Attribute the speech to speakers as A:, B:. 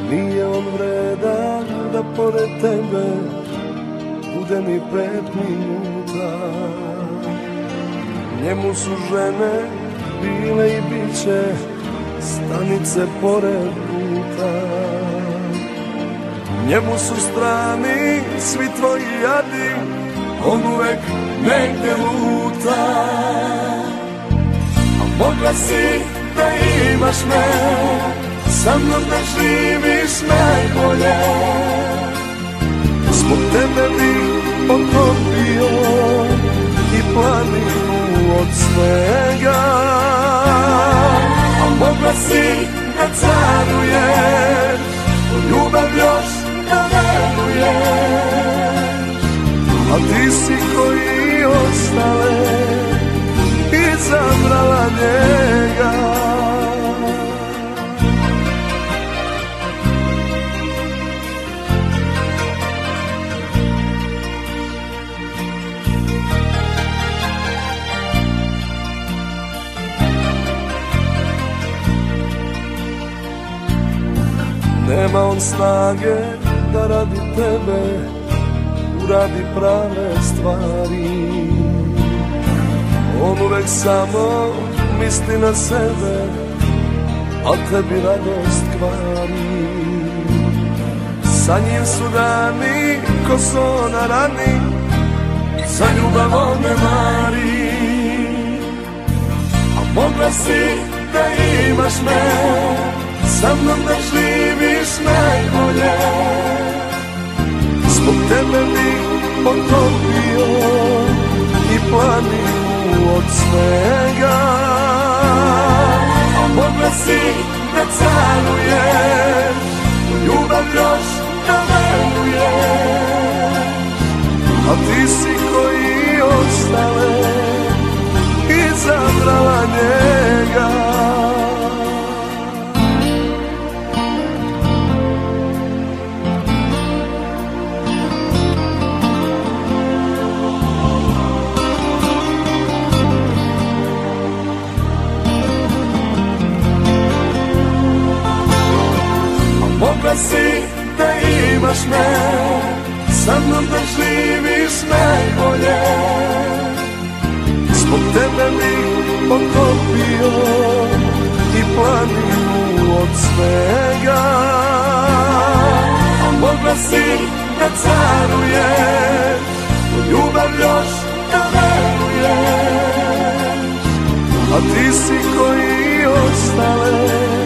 A: Nije on vredan da pored tebe bude ni 5 minuta. Njemu su žene bile i biće stanice pored puta. Njemu su strani svi tvoji jadi, on uvek negde luta. A mogla si da imaš me, sa mnom da živiš najbolje. Zbog tebe bi potopio i planinu od snega. A mogla si da caruješ, ljubav još da veruješ. A ti si koji ostale izabrala njega. Nema on snage da radi tebe uradi prave stvari. On uvek samo misli na sebe, a tebi radost kvari. Sa njim su dani ko so na rani, za ljubav on ne mari. A mogla si da imaš me, sa mnom da živiš najbolje. Zbog tebe bi potopio i planinu od snega. A mogla si da caruješ, ljubav još da veruješ. A ti si koji ostale izabrala njega. Mogla si da imaš me, sa mnom da živiš najbolje. Zbog tebe bi potopio i planinu od snega. A mogla si da caruješ, ljubav još da veruješ. A ti si koji ostale